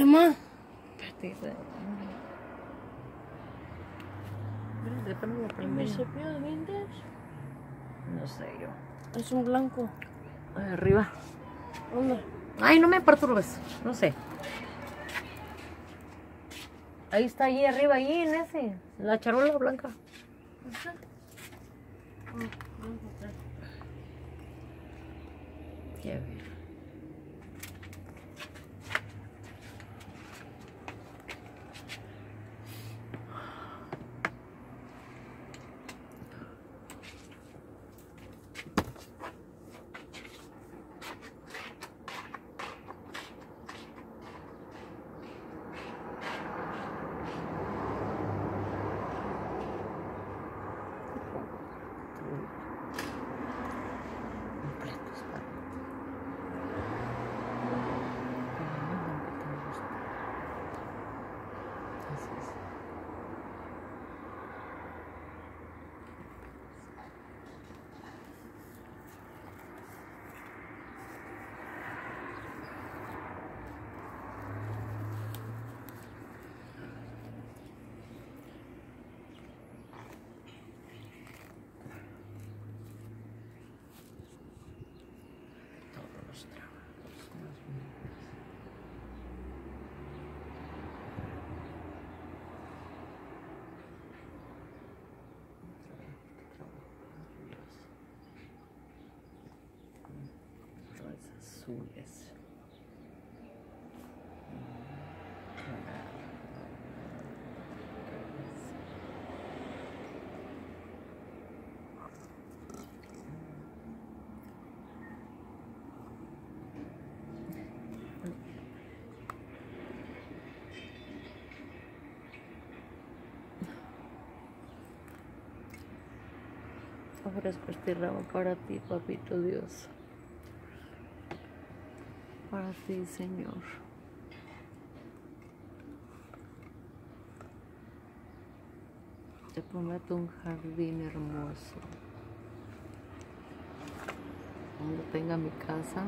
Emma. Espérate, déjame lo ¿Y prendí. mi cepillo de dientes? No sé yo. Es un blanco. Ahí arriba. ¿Dónde? Ay, no me perturbes. No sé. Ahí está, allí arriba, allí en ese. La charola blanca. Ya ver. Completos, para. Así es. Todos los trabajos más bonitos. Todas azules. Ofrezco este ramo para ti, papito Dios. Para ti, Señor. Te prometo un jardín hermoso. Cuando tenga mi casa,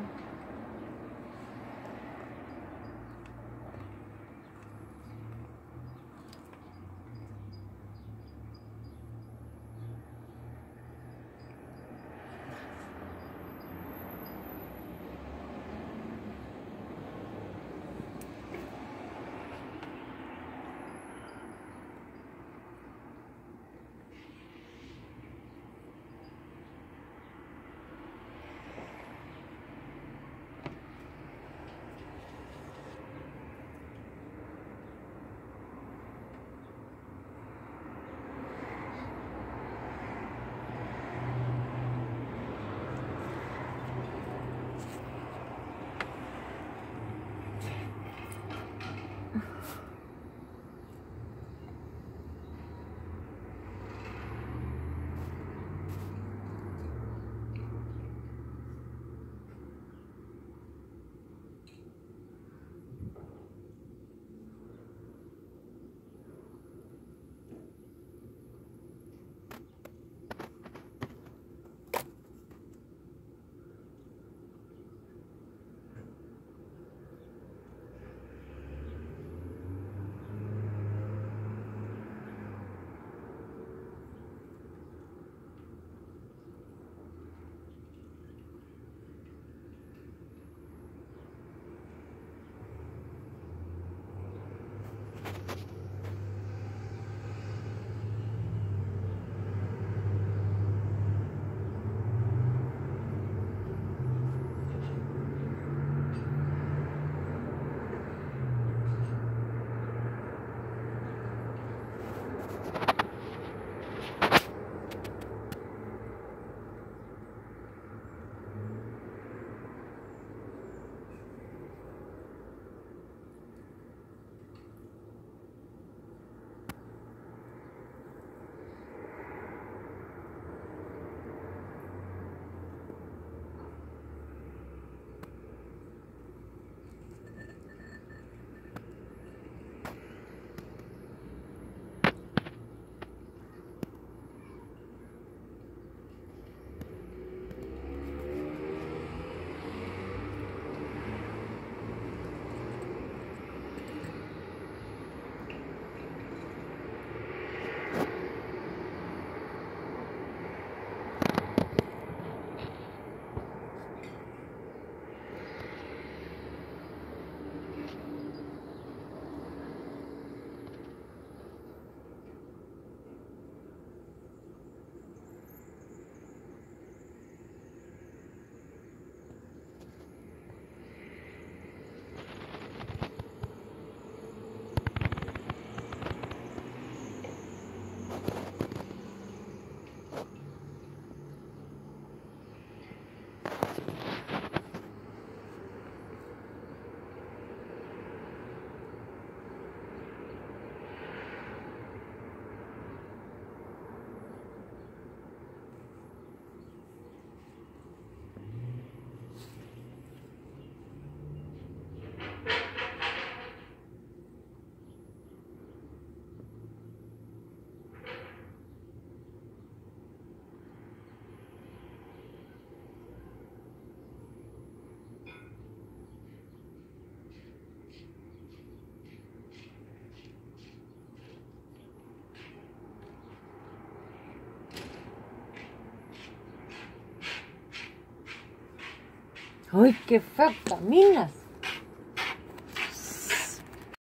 Ay, qué feo caminas.